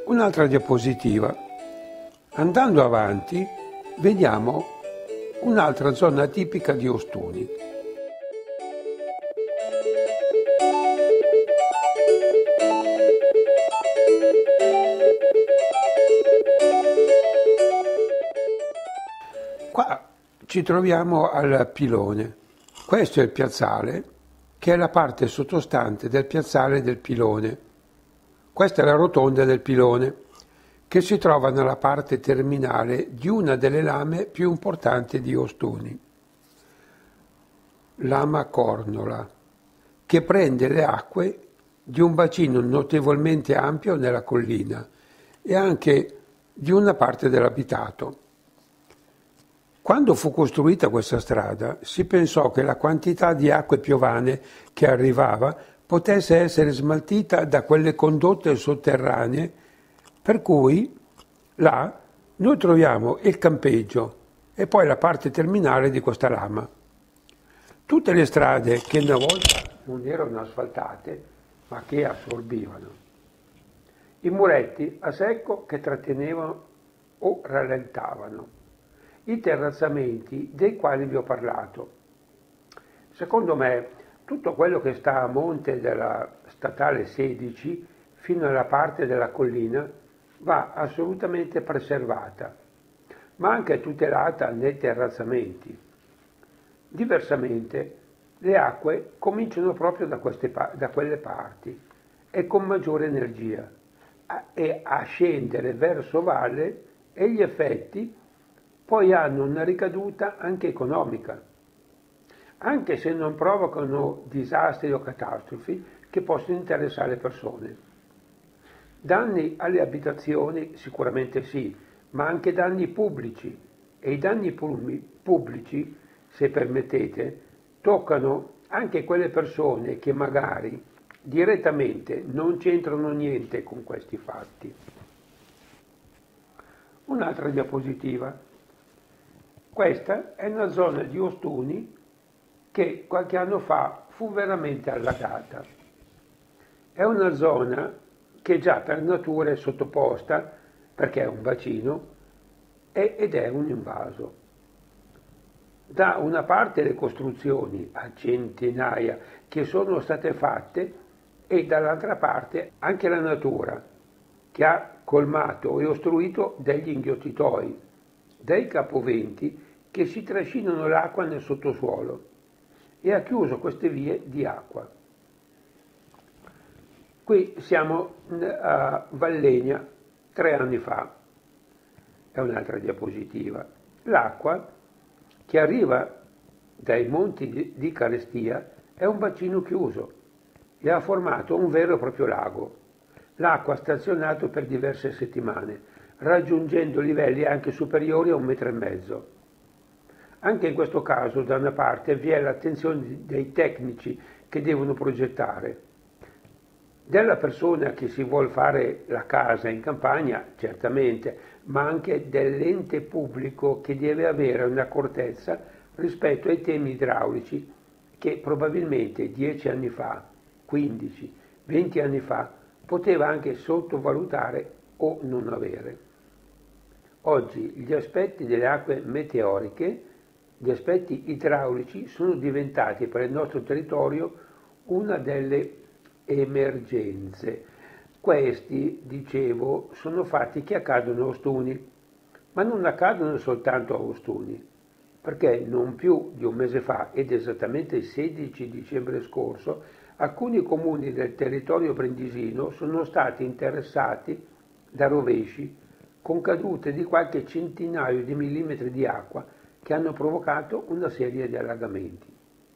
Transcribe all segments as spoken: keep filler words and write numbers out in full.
Un'altra diapositiva. Andando avanti, vediamo un'altra zona tipica di Ostuni. Qua ci troviamo al Pilone. Questo è il piazzale, che è la parte sottostante del piazzale del Pilone. Questa è la rotonda del Pilone, che si trova nella parte terminale di una delle lame più importanti di Ostuni, Lama Cornola, che prende le acque di un bacino notevolmente ampio nella collina e anche di una parte dell'abitato. Quando fu costruita questa strada, si pensò che la quantità di acque piovane che arrivava potesse essere smaltita da quelle condotte sotterranee, per cui là noi troviamo il campeggio e poi la parte terminale di questa lama. Tutte le strade che una volta non erano asfaltate, ma che assorbivano. I muretti a secco che trattenevano o rallentavano. I terrazzamenti dei quali vi ho parlato. Secondo me, tutto quello che sta a monte della statale sedici fino alla parte della collina va assolutamente preservata, ma anche tutelata nei terrazzamenti. Diversamente, le acque cominciano proprio da, queste, da quelle parti e con maggiore energia a, e a scendere verso valle, e gli effetti poi hanno una ricaduta anche economica, anche se non provocano disastri o catastrofi che possono interessare le persone. Danni alle abitazioni sicuramente sì, ma anche danni pubblici, e i danni pubblici, se permettete, toccano anche quelle persone che magari direttamente non c'entrano niente con questi fatti. Un'altra diapositiva. Questa è una zona di Ostuni che qualche anno fa fu veramente allagata. È una zona che già per natura è sottoposta, perché è un bacino, ed è un invaso. Da una parte le costruzioni a centinaia che sono state fatte e dall'altra parte anche la natura che ha colmato e ostruito degli inghiottitoi, dei capoventi che si trascinano l'acqua nel sottosuolo e ha chiuso queste vie di acqua. Qui siamo a Vallegna tre anni fa, è un'altra diapositiva. L'acqua che arriva dai monti di Carestia è un bacino chiuso e ha formato un vero e proprio lago. L'acqua ha stazionato per diverse settimane, raggiungendo livelli anche superiori a un metro e mezzo. Anche in questo caso, da una parte, vi è l'attenzione dei tecnici che devono progettare, della persona che si vuol fare la casa in campagna, certamente, ma anche dell'ente pubblico che deve avere un'accortezza rispetto ai temi idraulici che probabilmente dieci anni fa, quindici, venti anni fa, poteva anche sottovalutare o non avere. Oggi gli aspetti delle acque meteoriche, gli aspetti idraulici sono diventati per il nostro territorio una delle emergenze. Questi, dicevo, sono fatti che accadono a Ostuni, ma non accadono soltanto a Ostuni, perché non più di un mese fa, ed esattamente il sedici dicembre scorso, alcuni comuni del territorio brindisino sono stati interessati da rovesci con cadute di qualche centinaio di millimetri di acqua che hanno provocato una serie di allagamenti.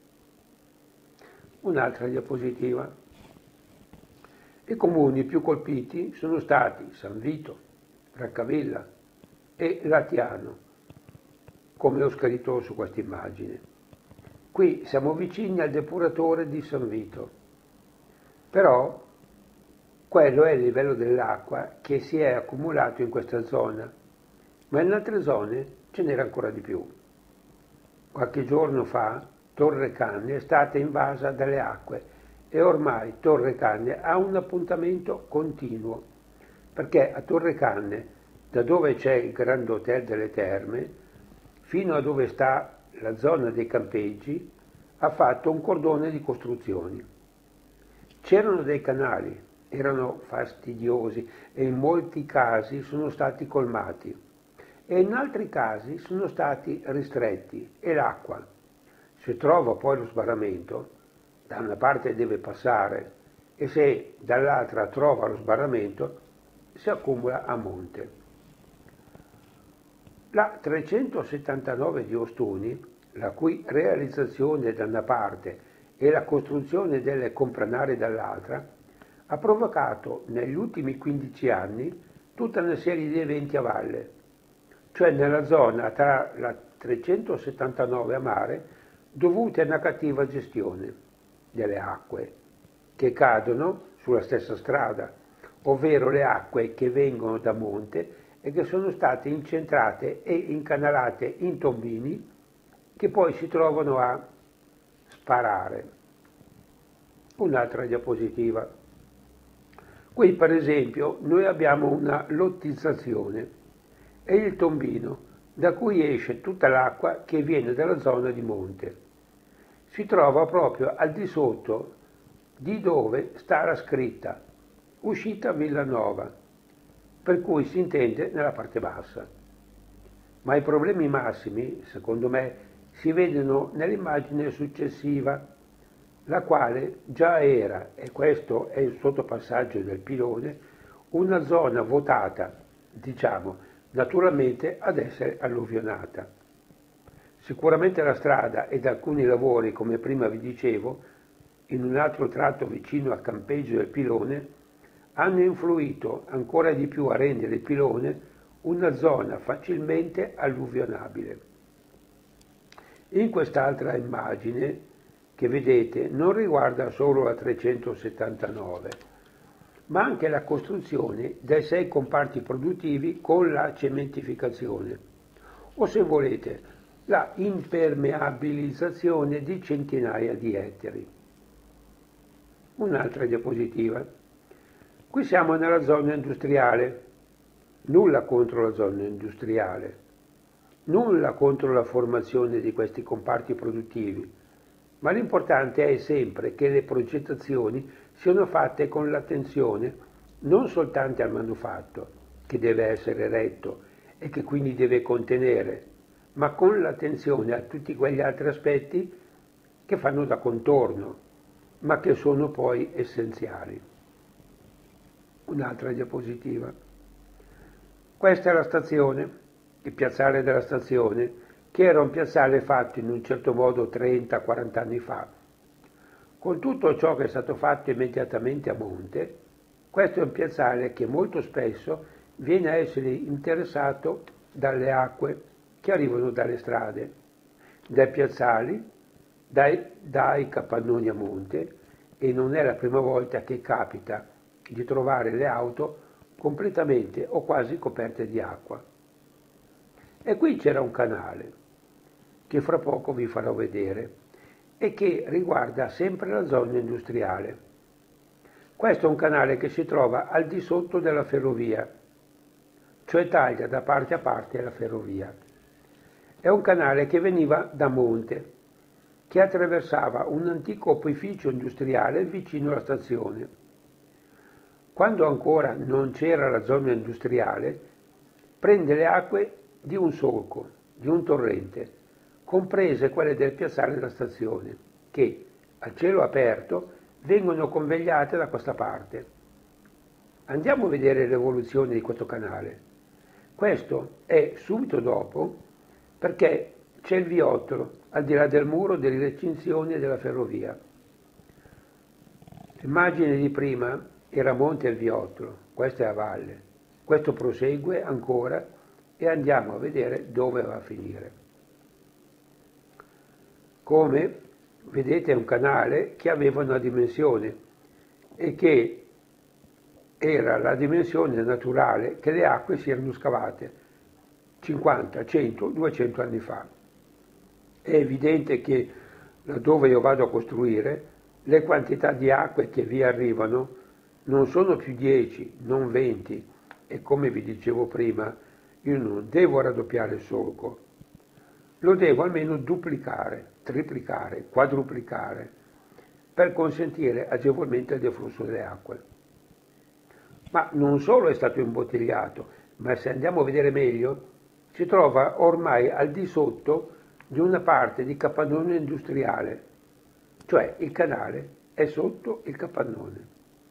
Un'altra diapositiva. I comuni più colpiti sono stati San Vito, Francavilla e Latiano, come ho scritto su questa immagine. Qui siamo vicini al depuratore di San Vito, però quello è il livello dell'acqua che si è accumulato in questa zona, ma in altre zone ce n'era ancora di più. Qualche giorno fa Torre Canne è stata invasa dalle acque e ormai Torre Canne ha un appuntamento continuo. perché a Torrecanne, da dove c'è il Grand Hotel delle Terme, fino a dove sta la zona dei campeggi, ha fatto un cordone di costruzioni. C'erano dei canali, erano fastidiosi e in molti casi sono stati colmati e in altri casi sono stati ristretti e l'acqua, se trova poi lo sbarramento, da una parte deve passare e se dall'altra trova lo sbarramento si accumula a monte. La trecentosettantanove di Ostuni, la cui realizzazione da una parte e la costruzione delle compranare dall'altra, ha provocato negli ultimi quindici anni tutta una serie di eventi a valle, cioè nella zona tra la trecentosettantanove a mare, dovute a una cattiva gestione delle acque che cadono sulla stessa strada, ovvero le acque che vengono da monte e che sono state incentrate e incanalate in tombini che poi si trovano a sparare. Un'altra diapositiva. Qui per esempio noi abbiamo una lottizzazione e il tombino da cui esce tutta l'acqua che viene dalla zona di monte. Si trova proprio al di sotto di dove sta la scritta uscita Villanova, per cui si intende nella parte bassa. Ma i problemi massimi, secondo me, si vedono nell'immagine successiva, la quale già era, e questo è il sottopassaggio del pilone, una zona votata, diciamo, naturalmente ad essere alluvionata. Sicuramente la strada ed alcuni lavori, come prima vi dicevo, in un altro tratto vicino al campeggio del pilone, hanno influito ancora di più a rendere il pilone una zona facilmente alluvionabile. In quest'altra immagine che vedete non riguarda solo la trecentosettantanove, ma anche la costruzione dei sei comparti produttivi con la cementificazione, o se volete la impermeabilizzazione di centinaia di ettari. Un'altra diapositiva. Qui siamo nella zona industriale, nulla contro la zona industriale, nulla contro la formazione di questi comparti produttivi, ma l'importante è sempre che le progettazioni siano fatte con l'attenzione non soltanto al manufatto, che deve essere retto e che quindi deve contenere, ma con l'attenzione a tutti quegli altri aspetti che fanno da contorno, ma che sono poi essenziali. Un'altra diapositiva. Questa è la stazione, il piazzale della stazione, che era un piazzale fatto in un certo modo trenta quaranta anni fa. Con tutto ciò che è stato fatto immediatamente a monte, questo è un piazzale che molto spesso viene a essere interessato dalle acque che arrivano dalle strade, dai piazzali, dai, dai capannoni a monte, e non è la prima volta che capita di trovare le auto completamente o quasi coperte di acqua. E qui c'era un canale, che fra poco vi farò vedere, e che riguarda sempre la zona industriale. Questo è un canale che si trova al di sotto della ferrovia, cioè taglia da parte a parte la ferrovia. È un canale che veniva da monte, che attraversava un antico opificio industriale vicino alla stazione. Quando ancora non c'era la zona industriale, prende le acque di un solco, di un torrente, comprese quelle del piazzale della stazione, che, a cielo aperto, vengono convegliate da questa parte. Andiamo a vedere l'evoluzione di questo canale. Questo è subito dopo, perché c'è il viottolo, al di là del muro delle recinzioni della ferrovia. L'immagine di prima era monte e il viottolo, questa è a valle. Questo prosegue ancora e andiamo a vedere dove va a finire. Come vedete è un canale che aveva una dimensione e che era la dimensione naturale che le acque si erano scavate cinquanta, cento, duecento anni fa. È evidente che laddove io vado a costruire, le quantità di acque che vi arrivano non sono più dieci, non venti, e come vi dicevo prima, io non devo raddoppiare il solco, lo devo almeno duplicare, triplicare, quadruplicare, per consentire agevolmente il deflusso delle acque. Ma non solo è stato imbottigliato, ma se andiamo a vedere meglio, si trova ormai al di sotto di una parte di capannone industriale, cioè il canale è sotto il capannone.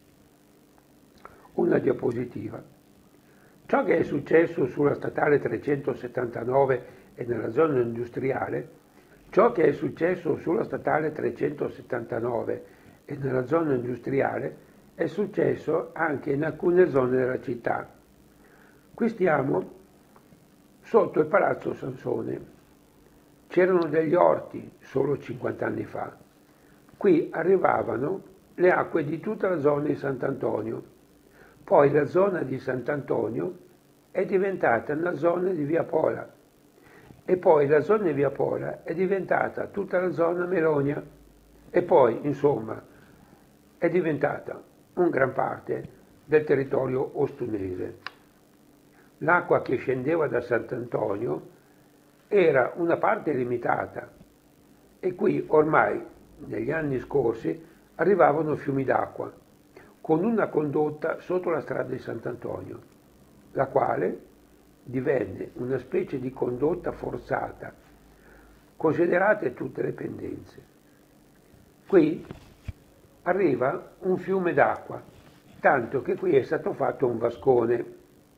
Una diapositiva. Ciò che è successo sulla statale trecentosettantanove e nella zona industriale, ciò che è successo sulla statale trecentosettantanove e nella zona industriale è successo anche in alcune zone della città. Qui stiamo sotto il Palazzo Sansone. C'erano degli orti solo cinquanta anni fa. Qui arrivavano le acque di tutta la zona di Sant'Antonio. Poi la zona di Sant'Antonio è diventata una zona di Via Pola. E poi la zona di Via Pola è diventata tutta la zona Melonia. E poi, insomma, è diventata un gran parte del territorio ostunese. L'acqua che scendeva da Sant'Antonio era una parte limitata e qui ormai negli anni scorsi arrivavano fiumi d'acqua con una condotta sotto la strada di Sant'Antonio, la quale divenne una specie di condotta forzata, considerate tutte le pendenze. Qui arriva un fiume d'acqua, tanto che qui è stato fatto un vascone.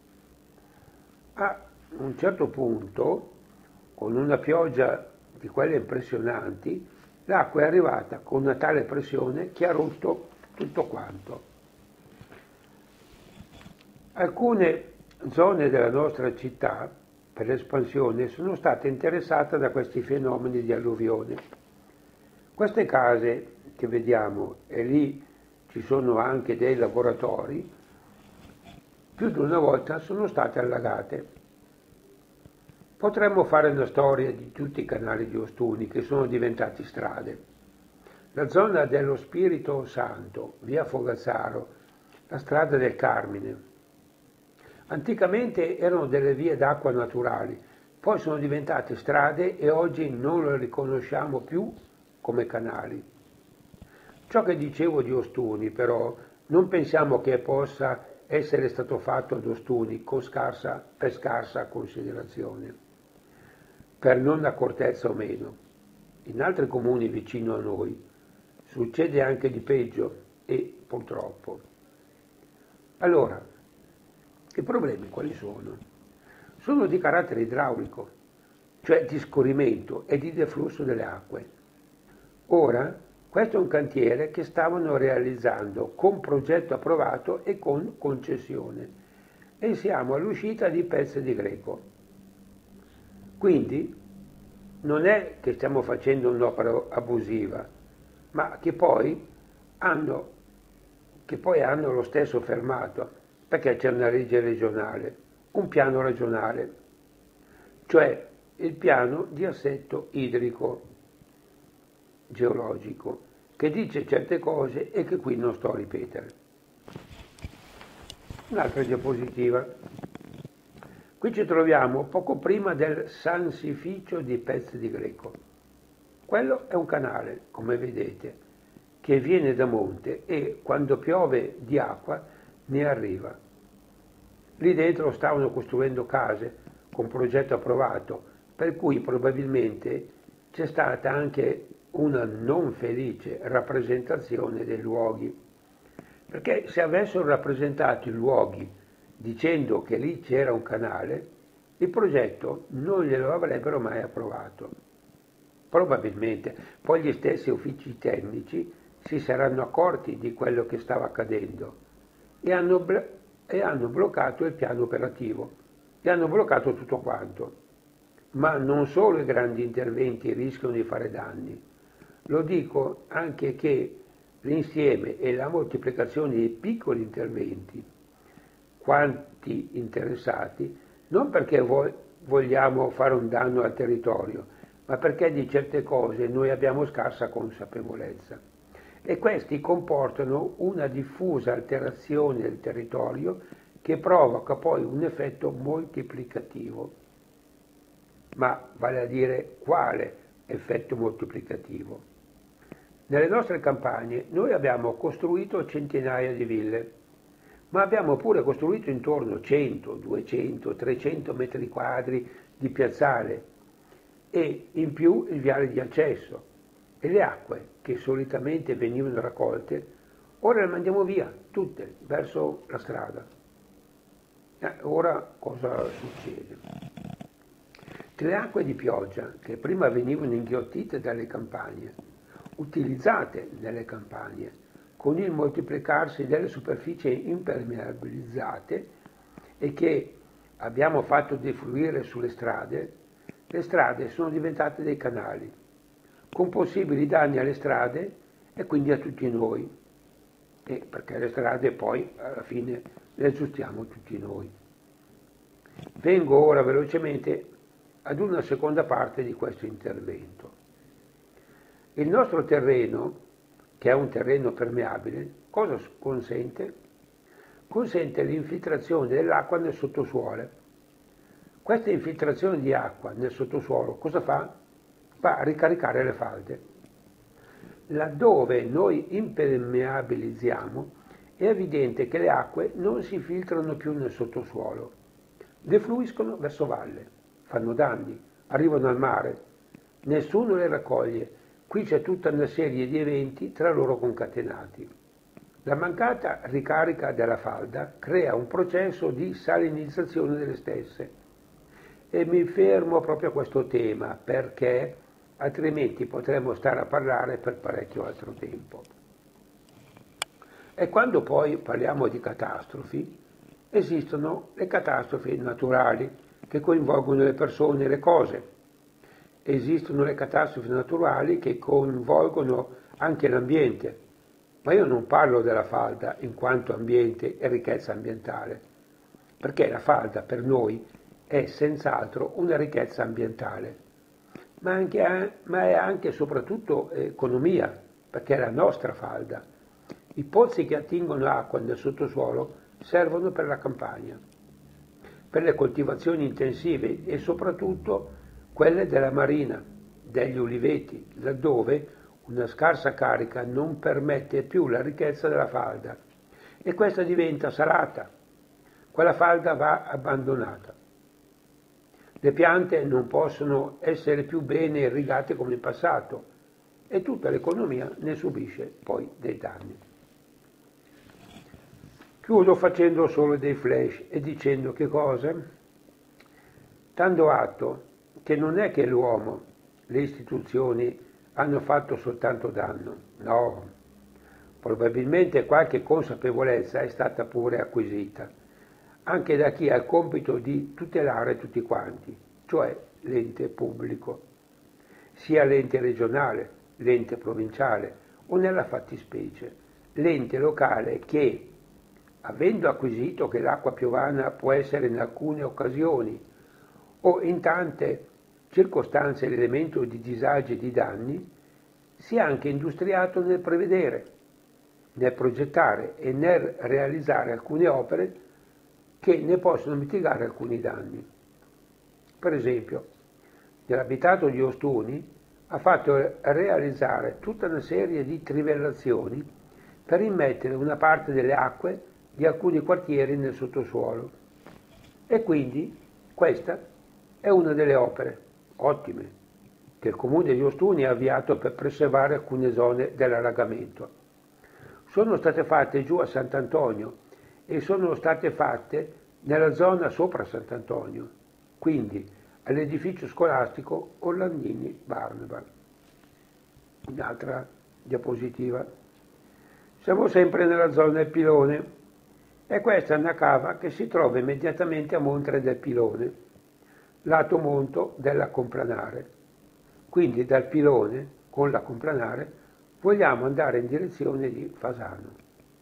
A un certo punto, con una pioggia di quelle impressionanti, l'acqua è arrivata con una tale pressione che ha rotto tutto quanto. Alcune zone della nostra città, per l'espansione, sono state interessate da questi fenomeni di alluvione. Queste case che vediamo, e lì ci sono anche dei laboratori, più di una volta sono state allagate. Potremmo fare una storia di tutti i canali di Ostuni che sono diventati strade. La zona dello Spirito Santo, via Fogazzaro, la strada del Carmine. Anticamente erano delle vie d'acqua naturali, poi sono diventate strade e oggi non le riconosciamo più come canali. Ciò che dicevo di Ostuni, però, non pensiamo che possa essere stato fatto ad Ostuni con scarsa, per scarsa considerazione, per non accortezza o meno. In altri comuni vicino a noi succede anche di peggio e purtroppo. Allora, i problemi quali sono? Sono di carattere idraulico, cioè di scorrimento e di deflusso delle acque. Ora, questo è un cantiere che stavano realizzando con progetto approvato e con concessione e siamo all'uscita di Pezze di Greco. Quindi non è che stiamo facendo un'opera abusiva, ma che poi hanno, che poi hanno lo stesso fermato, perché c'è una legge regionale, un piano regionale, cioè il piano di assetto idrico geologico, che dice certe cose e che qui non sto a ripetere. Un'altra diapositiva. Qui ci troviamo poco prima del Sansificio di Pezze di Greco. Quello è un canale, come vedete, che viene da monte e quando piove di acqua ne arriva. Lì dentro stavano costruendo case con progetto approvato, per cui probabilmente c'è stata anche una non felice rappresentazione dei luoghi, perché se avessero rappresentato i luoghi dicendo che lì c'era un canale, il progetto non glielo avrebbero mai approvato. Probabilmente poi gli stessi uffici tecnici si saranno accorti di quello che stava accadendo e hanno, e hanno bloccato il piano operativo, e hanno bloccato tutto quanto. Ma non solo i grandi interventi rischiano di fare danni, lo dico anche che l'insieme e la moltiplicazione di piccoli interventi, quanti interessati, non perché vogliamo fare un danno al territorio, ma perché di certe cose noi abbiamo scarsa consapevolezza. E questi comportano una diffusa alterazione del territorio che provoca poi un effetto moltiplicativo. Ma vale a dire quale effetto moltiplicativo? Nelle nostre campagne noi abbiamo costruito centinaia di ville, ma abbiamo pure costruito intorno cento, duecento, trecento metri quadri di piazzale e in più il viale di accesso, e le acque che solitamente venivano raccolte ora le mandiamo via tutte verso la strada. Eh, ora cosa succede? Che le acque di pioggia, che prima venivano inghiottite dalle campagne, utilizzate nelle campagne, con il moltiplicarsi delle superfici impermeabilizzate e che abbiamo fatto defluire sulle strade, le strade sono diventate dei canali, con possibili danni alle strade e quindi a tutti noi, e perché le strade poi alla fine le aggiustiamo tutti noi. Vengo ora velocemente ad una seconda parte di questo intervento. Il nostro terreno, che è un terreno permeabile, cosa consente? Consente l'infiltrazione dell'acqua nel sottosuolo. Questa infiltrazione di acqua nel sottosuolo cosa fa? Va a ricaricare le falde. Laddove noi impermeabilizziamo è evidente che le acque non si filtrano più nel sottosuolo, defluiscono verso valle, fanno danni, arrivano al mare, nessuno le raccoglie. Qui c'è tutta una serie di eventi tra loro concatenati. La mancata ricarica della falda crea un processo di salinizzazione delle stesse. E mi fermo proprio a questo tema perché altrimenti potremmo stare a parlare per parecchio altro tempo. E quando poi parliamo di catastrofi, esistono le catastrofi naturali che coinvolgono le persone e le cose. Esistono le catastrofi naturali che coinvolgono anche l'ambiente, ma io non parlo della falda in quanto ambiente e ricchezza ambientale, perché la falda per noi è senz'altro una ricchezza ambientale, ma, anche, ma è anche e soprattutto economia, perché è la nostra falda. I pozzi che attingono acqua nel sottosuolo servono per la campagna, per le coltivazioni intensive e soprattutto quelle della marina, degli uliveti, laddove una scarsa carica non permette più la ricchezza della falda e questa diventa salata. Quella falda va abbandonata. Le piante non possono essere più bene irrigate come in passato e tutta l'economia ne subisce poi dei danni. Chiudo facendo solo dei flash e dicendo che cosa? Dando atto che non è che l'uomo, le istituzioni hanno fatto soltanto danno, no, probabilmente qualche consapevolezza è stata pure acquisita, anche da chi ha il compito di tutelare tutti quanti, cioè l'ente pubblico, sia l'ente regionale, l'ente provinciale o nella fattispecie l'ente locale che, avendo acquisito che l'acqua piovana può essere in alcune occasioni o in tante circostanze l'elemento di disagi e di danni, si è anche industriato nel prevedere, nel progettare e nel realizzare alcune opere che ne possono mitigare alcuni danni. Per esempio, nell'abitato di Ostuni ha fatto realizzare tutta una serie di trivellazioni per immettere una parte delle acque di alcuni quartieri nel sottosuolo. E quindi questa è una delle opere ottime che il comune di Ostuni ha avviato per preservare alcune zone dell'allagamento. Sono state fatte giù a Sant'Antonio e sono state fatte nella zona sopra Sant'Antonio, quindi all'edificio scolastico Orlandini Barnaba. Un'altra diapositiva. Siamo sempre nella zona del Pilone e questa è una cava che si trova immediatamente a monte del Pilone, lato monto della Complanare. Quindi dal Pilone, con la Complanare, vogliamo andare in direzione di Fasano.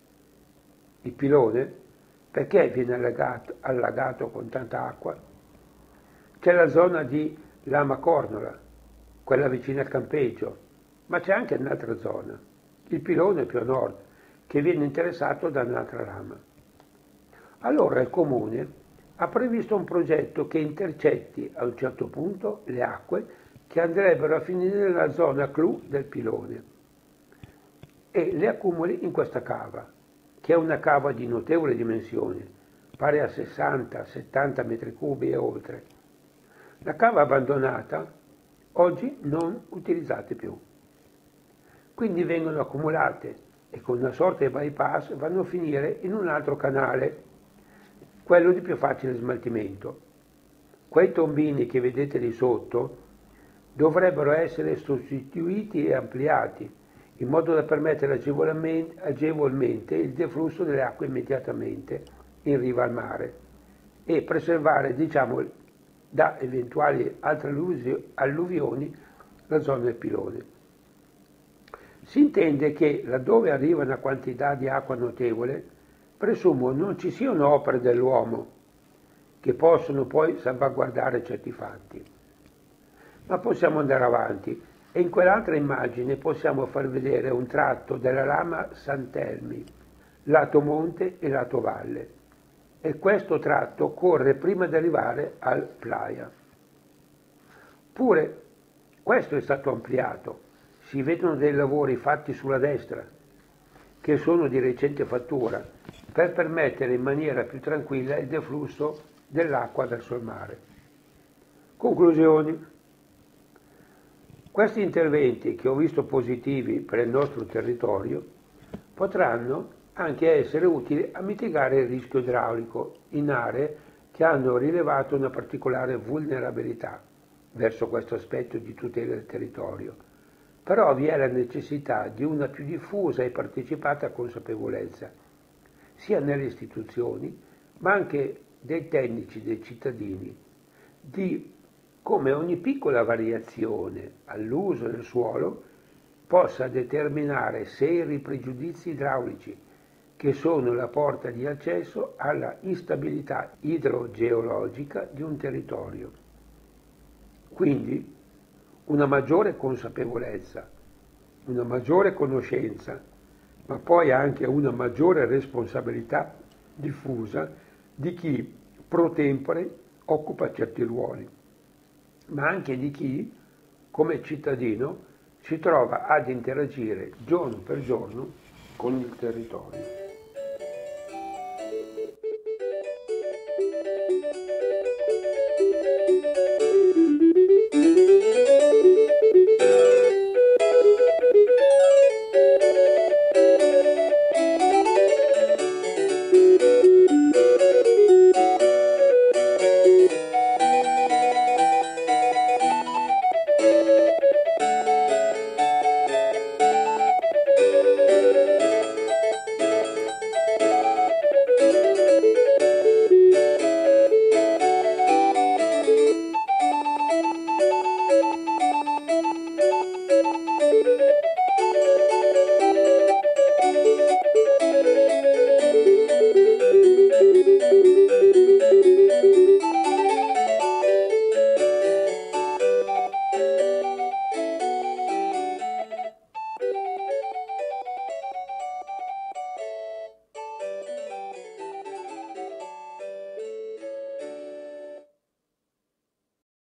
Il Pilone, perché viene allagato, allagato con tanta acqua? C'è la zona di Lama Cornola, quella vicina al campeggio, ma c'è anche un'altra zona, il Pilone più a nord, che viene interessato da un'altra lama. Allora il Comune ha previsto un progetto che intercetti a un certo punto le acque che andrebbero a finire nella zona clou del pilone e le accumuli in questa cava, che è una cava di notevoli dimensioni, pari a sessanta settanta metri cubi e oltre. La cava abbandonata, oggi non utilizzate più. Quindi vengono accumulate e con una sorta di bypass vanno a finire in un altro canale, quello di più facile smaltimento. Quei tombini che vedete lì sotto dovrebbero essere sostituiti e ampliati in modo da permettere agevolmente il deflusso delle acque immediatamente in riva al mare e preservare, diciamo, da eventuali altre alluvioni la zona del pilone. Si intende che laddove arriva una quantità di acqua notevole, presumo non ci siano opere dell'uomo che possono poi salvaguardare certi fatti. Ma possiamo andare avanti e in quell'altra immagine possiamo far vedere un tratto della lama Santelmi, lato monte e lato valle. E questo tratto corre prima di arrivare al Playa. Pure questo è stato ampliato. Si vedono dei lavori fatti sulla destra, che sono di recente fattura, per permettere in maniera più tranquilla il deflusso dell'acqua verso il mare. Conclusioni. Questi interventi, che ho visto positivi per il nostro territorio, potranno anche essere utili a mitigare il rischio idraulico in aree che hanno rilevato una particolare vulnerabilità verso questo aspetto di tutela del territorio. Però vi è la necessità di una più diffusa e partecipata consapevolezza, sia nelle istituzioni, ma anche dei tecnici, dei cittadini, di come ogni piccola variazione all'uso del suolo possa determinare seri pregiudizi idraulici, che sono la porta di accesso alla instabilità idrogeologica di un territorio. Quindi una maggiore consapevolezza, una maggiore conoscenza, ma poi anche una maggiore responsabilità diffusa di chi pro tempore occupa certi ruoli, ma anche di chi, come cittadino, si trova ad interagire giorno per giorno con il territorio.